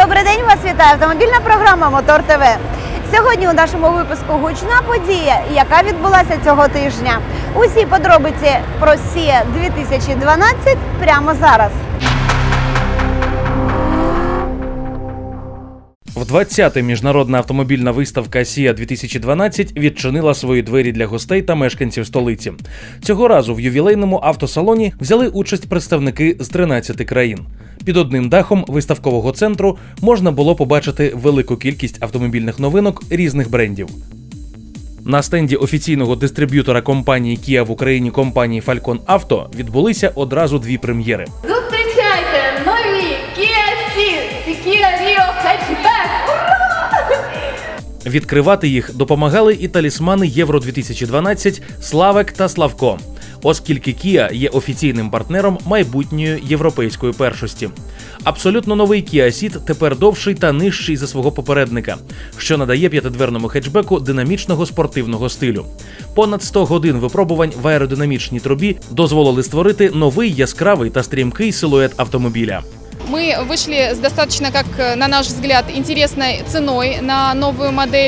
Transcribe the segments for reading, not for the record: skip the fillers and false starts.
Добрий день, вас вітає автомобільна програма Мотор ТВ. Сьогодні у нашому випуску гучна подія, яка відбулася цього тижня. Усі подробиці про SIA 2012 прямо зараз. В 20-та міжнародна автомобільна виставка SIA 2012 відчинила свої двері для гостей та мешканців столиці. Цього разу в ювілейному автосалоні взяли участь представники з 13 країн. Під одним дахом виставкового центру можна було побачити велику кількість автомобільних новинок різних брендів. На стенді офіційного дистриб'ютора компанії Kia в Україні компанії Falcon Auto відбулися одразу дві прем'єри. Зустрічайте нові Kia Ceed і Kia Rio Hatchback! Ура! Відкривати їх допомагали і талісмани Євро-2012 Славек та Славко, оскільки Kia є офіційним партнером майбутньої європейської першості. Абсолютно новий Kia Ceed тепер довший та нижчий за свого попередника, що надає п'ятидверному хетчбеку динамічного спортивного стилю. Понад 100 годин випробувань в аеродинамічній трубі дозволили створити новий яскравий та стрімкий силует автомобіля. Мы вышли с достаточно, как на наш взгляд, интересной ценой на новую модель.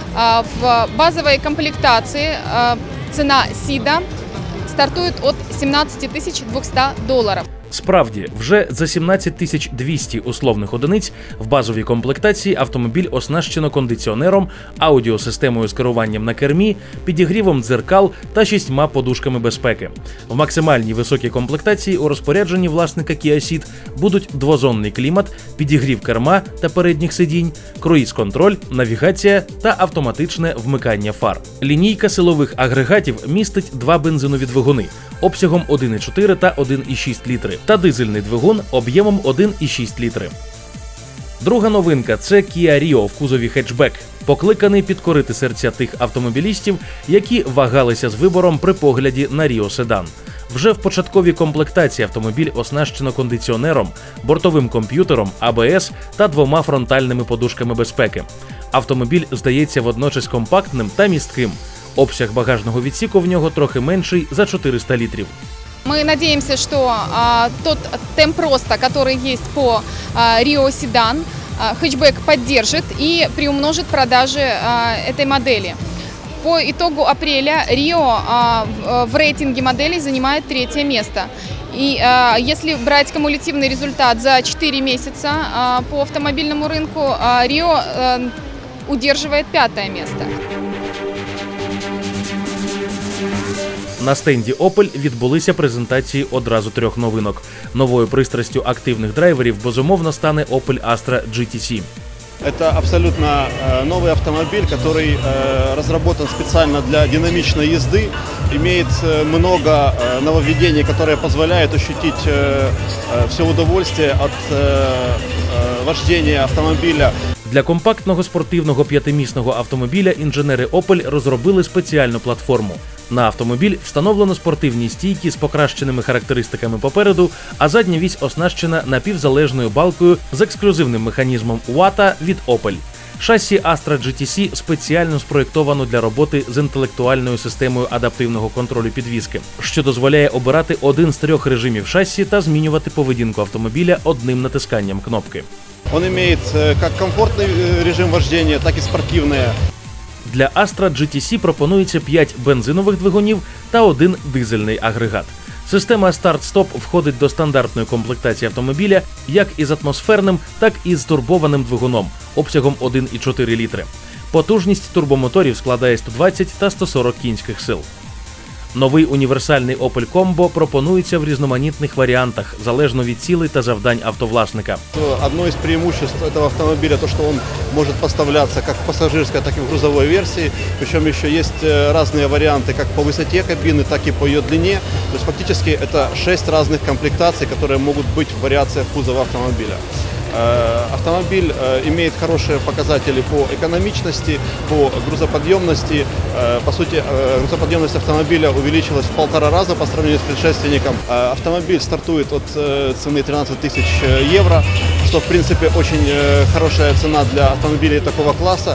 В базовой комплектации цена Ceed стартует от $17 200. Справді, вже за 17 200 условних одиниць в базовій комплектації автомобіль оснащено кондиціонером, аудіосистемою з керуванням на кермі, підігрівом дзеркал та 6 подушками безпеки. В максимальній високій комплектації у розпорядженні власника Kia Ceed будуть двозонний клімат, підігрів керма та передніх сидінь, круїз-контроль, навігація та автоматичне вмикання фар. Лінійка силових агрегатів містить два бензинові двигуни обсягом 1,4 та 1,6 літри та дизельний двигун об'ємом 1,6 літри. Друга новинка – це Kia Rio в кузові хетчбек, покликаний підкорити серця тих автомобілістів, які вагалися з вибором при погляді на Rio седан. Вже в початковій комплектації автомобіль оснащено кондиціонером, бортовим комп'ютером, АБС та 2 фронтальними подушками безпеки. Автомобіль здається водночас компактним та містким. Обсяг багажного відсіку в нього трохи менший за 400 літрів. Мы надеемся, что тот темп роста, который есть по Rio Sedan, хэтчбэк поддержит и приумножит продажи этой модели. По итогу апреля Rio в рейтинге моделей занимает 3-е место. И если брать кумулятивный результат за 4 месяца по автомобильному рынку, Rio удерживает 5-е место. На стенді Opel відбулися презентації одразу 3 новинок. Новою пристрастю активних драйверів, безумовно, стане Opel Astra GTC. Это абсолютно новый автомобиль, который разработан специально для динамичной езды, имеет много нововведений, которые позволяют ощутить все удовольствие от вождения автомобиля. Для компактного спортивного 5-місного автомобіля інженери Opel розробили спеціальну платформу. На автомобіль встановлено спортивні стійки з покращеними характеристиками попереду, а задня вісь оснащена напівзалежною балкою з ексклюзивним механізмом WATA від Opel. Шасі Astra GTC спеціально спроєктовано для роботи з інтелектуальною системою адаптивного контролю підвіски, що дозволяє обирати один з 3 режимів шасі та змінювати поведінку автомобіля одним натисканням кнопки. Он имеет как комфортный режим вождения, так и спортивный. Для Astra GTC пропонується 5 бензинових двигунів та 1 дизельний агрегат. Система старт-стоп входить до стандартної комплектації автомобіля як із атмосферним, так і з турбованим двигуном обсягом 1,4 літри. Потужність турбомоторів складає 120 та 140 кінських сил. Новий універсальний Opel Combo пропонується в різноманітних варіантах, залежно від цілей та завдань автовласника. Одно из преимуществ этого автомобиля то, что он может поставляться как в пассажирской, так и в грузовой версии. Причем еще есть разные варианты как по высоте кабины, так и по ее длине. То есть фактически это 6 разных комплектаций, которые могут быть в вариациях кузова автомобиля. Автомобиль имеет хорошие показатели по экономичности, по грузоподъемности. По сути, грузоподъемность автомобиля увеличилась в 1,5 раза по сравнению с предшественником. Автомобиль стартует от цены 13 000 евро, что в принципе очень хорошая цена для автомобилей такого класса.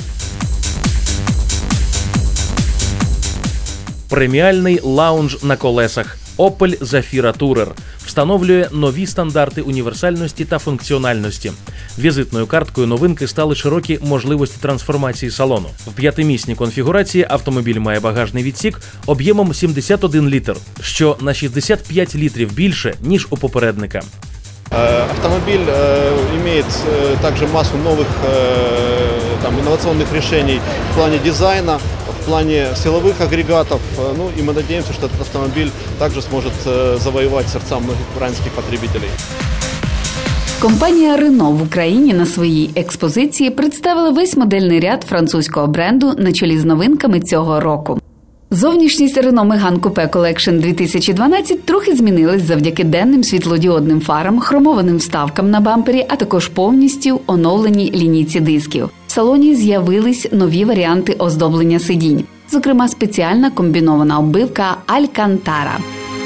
Преміальний лаунж на колесах Opel Zafira Tourer встановлює нові стандарти універсальності та функціональності. Візитною карткою новинки стали широкі можливості трансформації салону. В 5-місній конфігурації автомобіль має багажний відсік об'ємом 71 літр, що на 65 літрів більше, ніж у попередника. Автомобиль имеет также массу новых инновационных решений в плане дизайна, в плане силовых агрегатов. Ну и мы надеемся, что этот автомобиль также сможет завоевать сердца многих украинских потребителей. Компанія Renault в Україні на своїй експозиції представила весь модельний ряд французького бренду на чолі з новинками цього року. Зовнішність Renault Megane Coupe Collection 2012 трохи змінилась завдяки денним світлодіодним фарам, хромованим вставкам на бампері, а також повністю оновленій лінійці дисків. В салоні з'явились нові варіанти оздоблення сидінь, зокрема спеціальна комбінована оббивка Alcantara.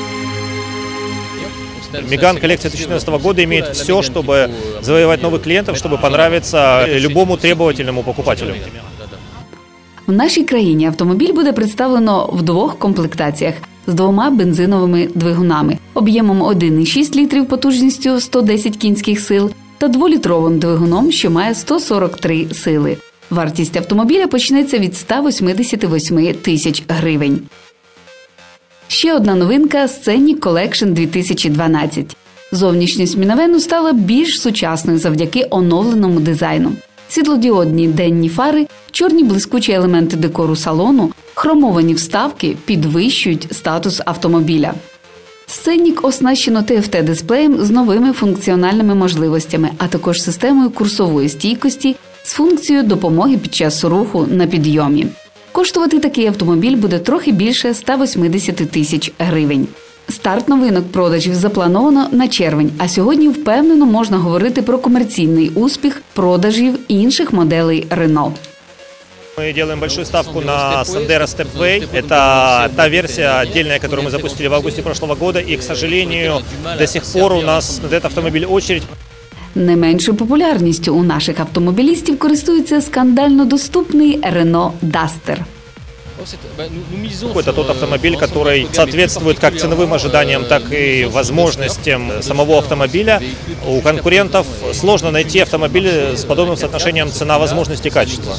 Megane коллекция 2014 года имеет все, чтобы завоевать новых клиентов, чтобы понравиться любому требовательному покупателю. В нашій країні автомобіль буде представлено в 2 комплектаціях з 2 бензиновими двигунами об'ємом 1,6 літрів потужністю 110 кінських сил та 2-літровим двигуном, що має 143 сили. Вартість автомобіля почнеться від 188 тисяч гривень. Ще одна новинка – Scenic Collection 2012. Зовнішність мінівену стала більш сучасною завдяки оновленому дизайну. Світлодіодні денні фари, чорні блискучі елементи декору салону, хромовані вставки підвищують статус автомобіля. Scenic оснащено TFT-дисплеєм з новими функціональними можливостями, а також системою курсової стійкості з функцією допомоги під час руху на підйомі. Коштувати такий автомобіль буде трохи більше 180 тисяч гривень. Старт новинок продажів заплановано на червень, а сьогодні впевнено можна говорити про комерційний успіх продажів інших моделей Renault. Мы делаем большую ставку на Sandero Stepway. Это та версия отдельная, которую мы запустили в августе прошлого года. И, к сожалению, до сих пор у нас на этот автомобиль очередь. Не меншою популярністю у наших автомобілістів користується скандально доступний Renault Duster. Это тот автомобиль, который соответствует как ценовым ожиданиям, так и возможностям самого автомобиля. У конкурентов сложно найти автомобиль с подобным соотношением цена-возможности и качества.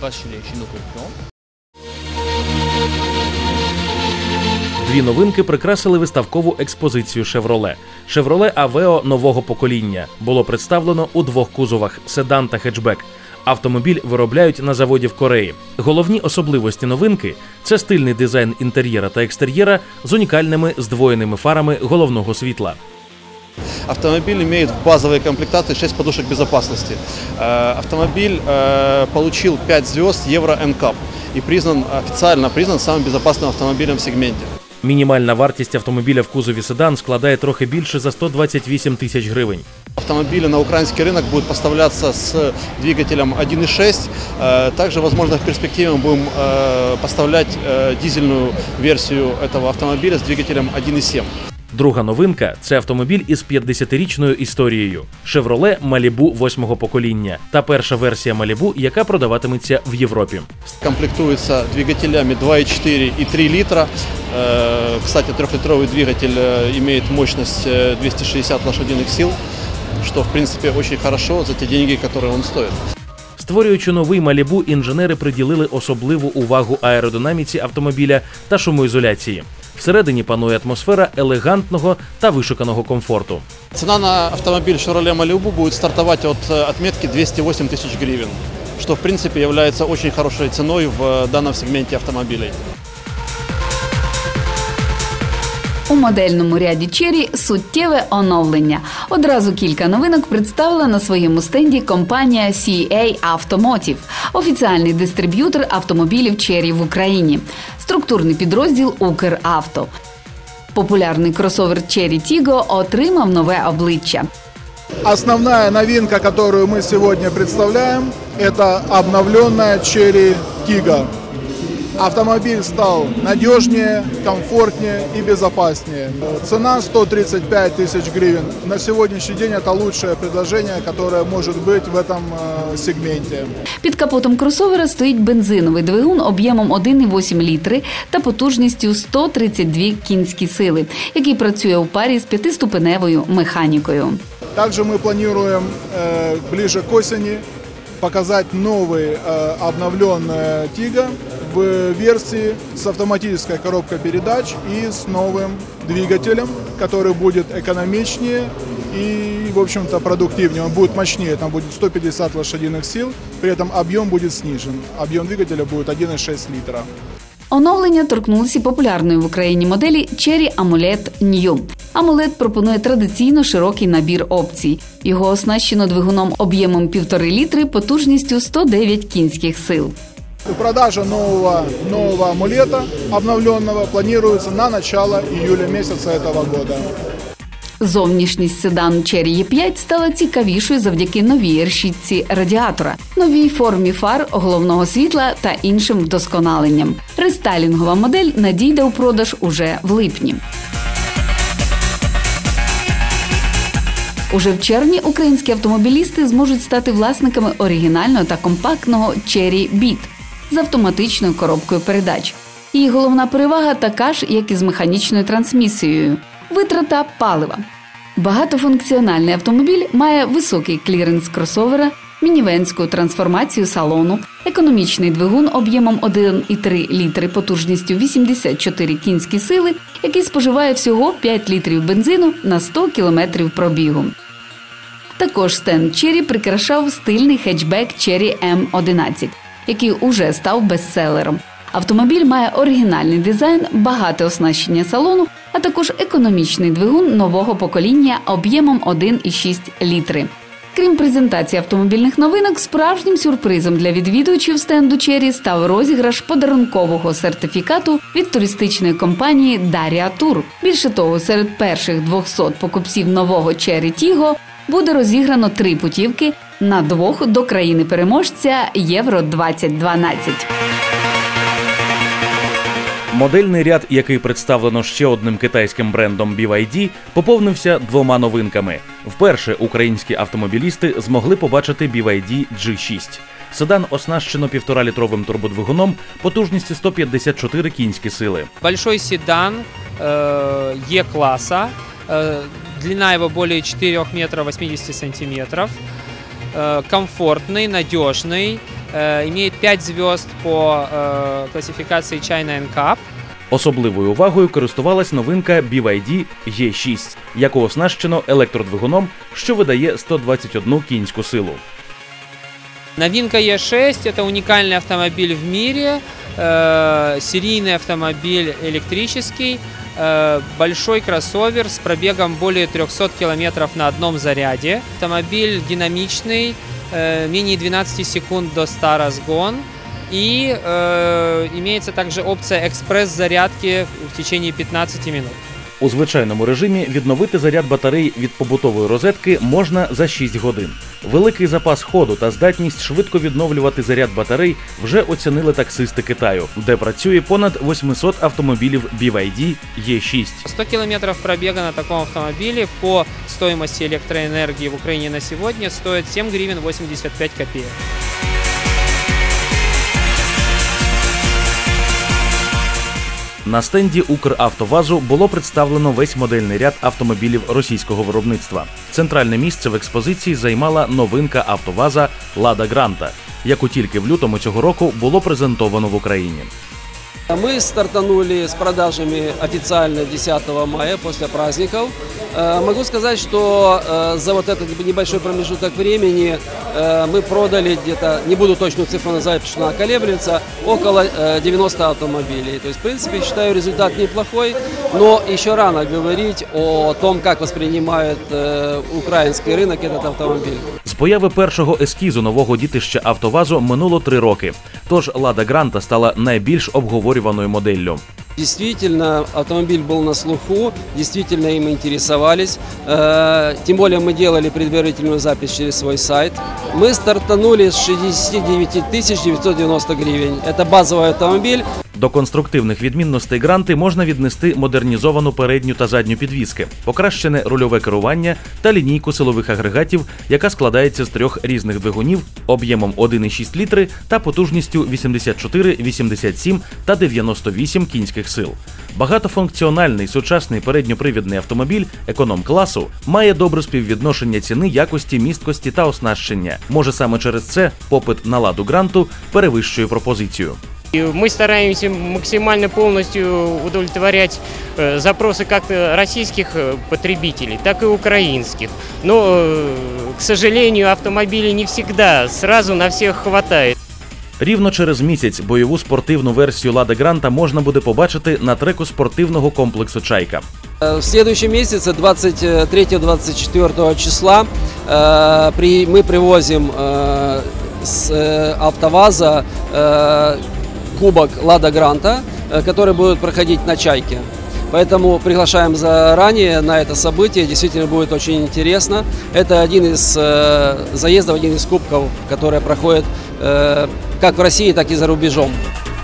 Дві новинки прикрасили виставкову експозицію Chevrolet. Chevrolet Aveo нового покоління було представлено у 2 кузовах – седан та хетчбек. Автомобіль виробляють на заводі в Кореї. Головні особливості новинки – це стильний дизайн інтер'єра та екстер'єра з унікальними здвоєними фарами головного світла. Автомобиль имеет в базовой комплектации 6 подушек безопасности. Автомобиль получил 5 звезд Euro NCAP и официально признан самым безопасным автомобилем в сегменте. Мінімальна вартість автомобіля в кузові седан складає трохи більше за 128 тисяч гривень. Автомобили на украинский рынок будут поставляться с двигателем 1.6. Также, возможно, в перспективе мы будем поставлять дизельную версию этого автомобиля с двигателем 1.7. Друга новинка – це автомобіль із 50-річною історією. Chevrolet Malibu 8-го покоління та перша версія Malibu, яка продаватиметься в Європі. Комплектуется двигателями 2.4 и 3 литра. Кстати, 3-литровый двигатель имеет мощность 260 лошадиных сил, что, в принципе, очень хорошо за те деньги, которые он стоит. Створюючи новий Malibu, інженери приділили особливу увагу аеродинаміці автомобіля та шумоізоляції. Всередині панує атмосфера елегантного та вишуканого комфорту. Цена на автомобиль Chevrolet Malibu будет стартовать от отметки 208 тысяч гривен, что, в принципе, является очень хорошей ценой в данном сегменте автомобилей. У модельному ряді Chery суттєве оновлення. Одразу кілька новинок представила на своєму стенді компанія CA Automotive, офіціальний дистриб'ютор автомобілів Chery в Україні, структурний підрозділ Укравто. Популярний кросовер Chery Tiggo отримав нове обличчя. Основная новинка, которую мы сегодня представляем, это обновленная Chery Tiggo. Автомобиль стал надежнее, комфортнее и безопаснее. Цена 135 тысяч гривен. На сегодняшний день это лучшее предложение, которое может быть в этом сегменте. Під капотом кросовера стоїть бензиновий двигун об'ємом 1,8 літри та потужністю 132 кінські сили, який працює у парі з 5-ступеневою механікою. Также мы планируем ближе к осени показать новый обновленный Тига в версии с автоматической коробкой передач и с новым двигателем, который будет экономичнее и, в общем-то, продуктивнее. Он будет мощнее, там будет 150 лошадиных сил, при этом объем будет снижен. Объем двигателя будет 1,6 литра. Оновлення торкнулися популярної в Україні моделі Chery AMOLED New. AMOLED пропонує традиційно широкий набір опцій. Його оснащено двигуном об'ємом 1,5 літри, потужністю 109 кінських сил. Продажа нового AMOLED обновленного планируется на начало июля месяца этого года. Зовнішність седану Chery E5 стала цікавішою завдяки новій решітці радіатора, новій формі фар, головного світла та іншим вдосконаленням. Рестайлінгова модель надійде у продаж уже в липні. Уже в червні українські автомобілісти зможуть стати власниками оригінального та компактного Chery Beat з автоматичною коробкою передач. Її головна перевага така ж, як і з механічною трансмісією – витрата палива. Багатофункціональний автомобіль має високий кліренс кросовера, мінівенську трансформацію салону, економічний двигун об'ємом 1,3 літри потужністю 84 кінські сили, який споживає всього 5 літрів бензину на 100 кілометрів пробігу. Також стенд Chery прикрашав стильний хетчбек Chery M11, який уже став бестселером. Автомобіль має оригінальний дизайн, багате оснащення салону, а також економічний двигун нового покоління об'ємом 1,6 літри. Крім презентації автомобільних новинок, справжнім сюрпризом для відвідувачів стенду Chery став розіграш подарункового сертифікату від туристичної компанії Daria Tour. Більше того, серед перших 200 покупців нового Chery Tiggo буде розіграно 3 путівки на 2 до країни-переможця Євро-2012. Модельний ряд, який представлено ще одним китайським брендом BYD, поповнився 2 новинками. Вперше українські автомобілісти змогли побачити BYD G6. Седан оснащено 1,5-літровим турбодвигуном потужністю 154 кінські сили. Большой седан Е-класса, длина его более 4 метров 80 сантиметров, комфортный, надежный, имеет 5 звезд по классификации China NCAP. Особливою увагою користувалась новинка BYD E6, яку оснащено електродвигуном, що видає 121 кінську силу. Новинка E6 – это уникальный автомобиль в мире, серийный автомобиль электрический, большой кроссовер с пробегом более 300 километров на одном заряде. Автомобиль динамичный, менее 12 секунд до 100 разгон. И имеется также опция экспресс-зарядки в течение 15 минут. У звичайному режимі відновити заряд батарей від побутової розетки можна за 6 годин. Великий запас ходу та здатність швидко відновлювати заряд батарей вже оцінили таксисти Китаю, де працює понад 800 автомобілів BYD E6. 100 километров пробега на таком автомобиле по стоимости электроэнергии в Украине на сегодня стоит 7 гривен 85 копеек. На стенді «Укравтовазу» було представлено весь модельний ряд автомобілів російського виробництва. Центральне місце в експозиції займала новинка «АвтоВАЗа» «Лада Гранта», яку тільки в лютому цього року було презентовано в Україні. Мы стартанули с продажами официально 10 мая, после праздников. Могу сказать, что за вот этот небольшой промежуток времени мы продали где-то, не буду точную цифру называть, потому что она колеблется, около 90 автомобилей. То есть, в принципе, считаю, результат неплохой, но еще рано говорить о том, как воспринимает украинский рынок этот автомобиль. З появи першого ескізу нового дітища «АвтоВАЗу» минуло 3 роки, тож «Лада Гранта» стала найбільш обговорюваною моделлю. Действительно, автомобиль был на слуху, действительно им интересовались. Тем более мы делали предварительную запись через свой сайт. Мы стартанули с 69 990 гривен. Это базовый автомобиль. До конструктивних відмінностей Гранти можна віднести модернізовану передню та задню підвіски, покращене рульове керування та лінійку силових агрегатів, яка складається з 3 різних двигунів об'ємом 1,6 літри та потужністю 84, 87 та 98 кінських сил. Багатофункціональний сучасний передньопривідний автомобіль економ-класу має добре співвідношення ціни, якості, місткості та оснащення. Може, саме через це попит на «Ладу Гранту» перевищує пропозицію. Мы стараемся максимально полностью удовлетворять запросы как российских потребителей, так и украинских. Но, к сожалению, автомобилей не всегда сразу на всех хватает. Рівно через місяць бойову спортивну версію «Лада Гранта» можна буде побачити на треку спортивного комплексу «Чайка». В следующем месяце, 23-24 числа, мы привозим с АвтоВАЗа кубок «Лада Гранта», который будет проходить на «Чайке». Поэтому приглашаем заранее на это событие, действительно будет очень интересно. Это один из заездов, один из кубков, которые проходят как в России, так и за рубежом.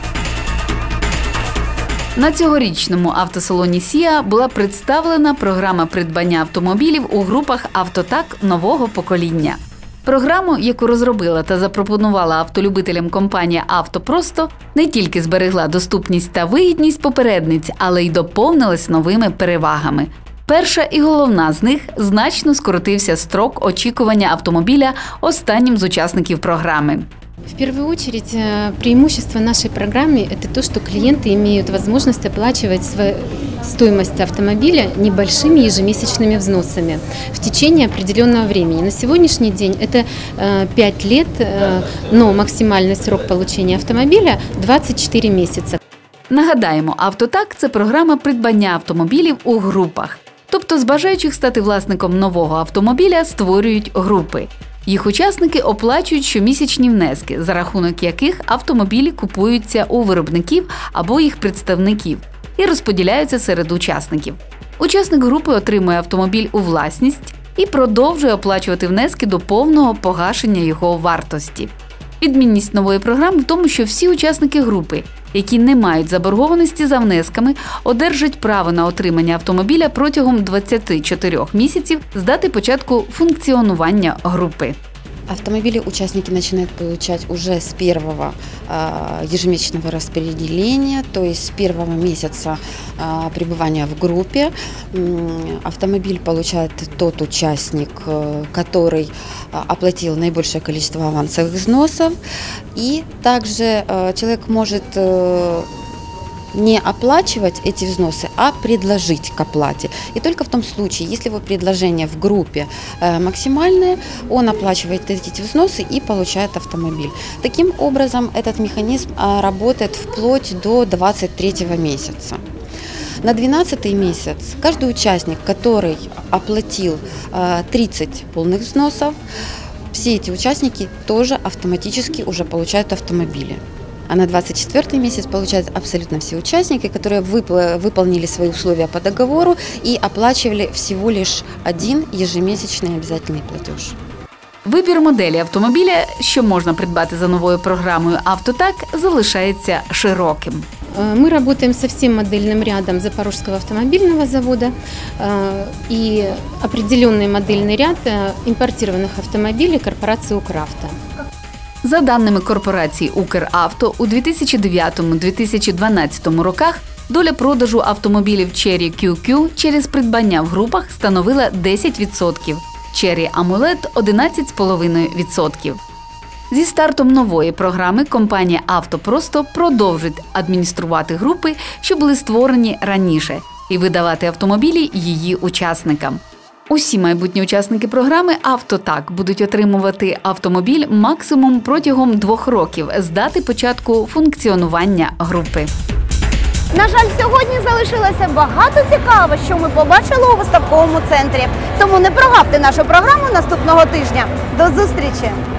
На цьогорічному автосалоні «Сіа» була представлена програма придбання автомобілів у групах «Автотак» нового покоління. Програму, яку розробила та запропонувала автолюбителям компанія «Автопросто», не тільки зберегла доступність та вигідність попередниць, але й доповнилась новими перевагами. Перша і головна з них – значно скоротився строк очікування автомобіля останнім з учасників програми. В первую очередь, преимущество нашей программы – это то, что клиенты имеют возможность оплачивать стоимость автомобиля небольшими ежемесячными взносами в течение определенного времени. На сегодняшний день это 5 лет, но максимальный срок получения автомобиля – 24 месяца. Нагадаємо, «Автотак» – це програма придбання автомобілів у групах. Тобто з бажаючих стати власником нового автомобіля створюють групи. Їх учасники оплачують щомісячні внески, за рахунок яких автомобілі купуються у виробників або їх представників і розподіляються серед учасників. Учасник групи отримує автомобіль у власність і продовжує оплачувати внески до повного погашення його вартості. Відмінність нової програми в тому, що всі учасники групи, які не мають заборгованості за внесками, одержать право на отримання автомобіля протягом 24 місяців з дати початку функціонування групи. Автомобили участники начинают получать уже с первого ежемесячного распределения, то есть с первого месяца пребывания в группе. Автомобиль получает тот участник, который оплатил наибольшее количество авансовых взносов, и также человек может не оплачивать эти взносы, а предложить к оплате. И только в том случае, если его предложение в группе максимальное, он оплачивает эти взносы и получает автомобиль. Таким образом, этот механизм работает вплоть до 23 месяца. На 12-й месяц каждый участник, который оплатил 30 полных взносов, все эти участники тоже автоматически уже получают автомобили. А на 24-й месяц получают абсолютно все участники, которые выполнили свои условия по договору и оплачивали всего лишь один ежемесячный обязательный платеж. Вибір моделі автомобіля, що можна придбати за новою програмою «Автотак», залишається широким. Мы работаем со всем модельным рядом Запорожского автомобильного завода и определенный модельный ряд импортированных автомобилей корпорации «Укравто». За даними корпорації «Укравто», у 2009-2012 роках доля продажу автомобілів Chery QQ через придбання в групах становила 10%, Chery Amulet – 11,5%. Зі стартом нової програми компанія «Автопросто» продовжить адмініструвати групи, що були створені раніше, і видавати автомобілі її учасникам. Усі майбутні учасники програми «Автотак» будуть отримувати автомобіль максимум протягом 2 років з дати початку функціонування групи. На жаль, сьогодні залишилося багато цікавого, що ми побачили у виставковому центрі. Тому не прогавте нашу програму наступного тижня. До зустрічі!